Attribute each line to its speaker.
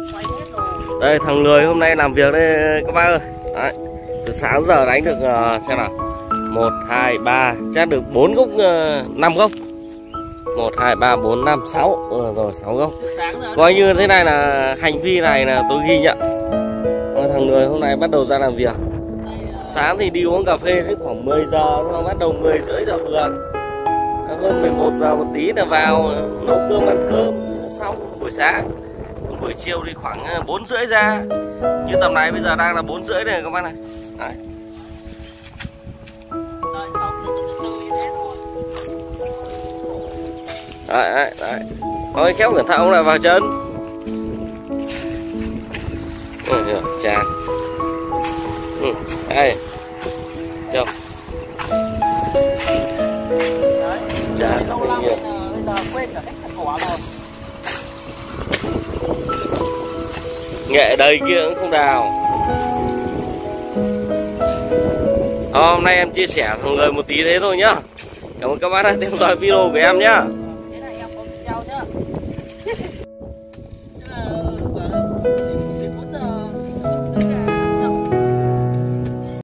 Speaker 1: Đây thằng lười hôm nay làm việc đây các bác ơi. Đấy, từ sáng giờ đánh được xem nào, 1, 2, 3, chắc được 4 gốc, 5 gốc. 1, 2, 3, 4, 5, 6 rồi 6 gốc. Coi như thế này là hành vi này là tôi ghi nhận. Thằng người hôm nay bắt đầu ra làm việc. Sáng thì đi uống cà phê đến khoảng 10 giờ, nhưng bắt đầu 10 rưỡi giờ vườn. Hơn 11 giờ một tí là vào nấu cơm ăn cơm xong buổi sáng. Buổi chiều thì khoảng 4 rưỡi ra. Như tầm này bây giờ đang là 4 rưỡi này các bác này. Đấy. Đấy. Thôi khéo cẩn thận ông lại vào chân. Chà. Đây. Chào. Chà. Bây giờ quên cả cách chặt cỏ rồi. Nghệ đầy kia cũng không đào. Hôm nay em chia sẻ thằng người một tí thế thôi nhá. Cảm ơn các bác đã theo dõi video của em nhá.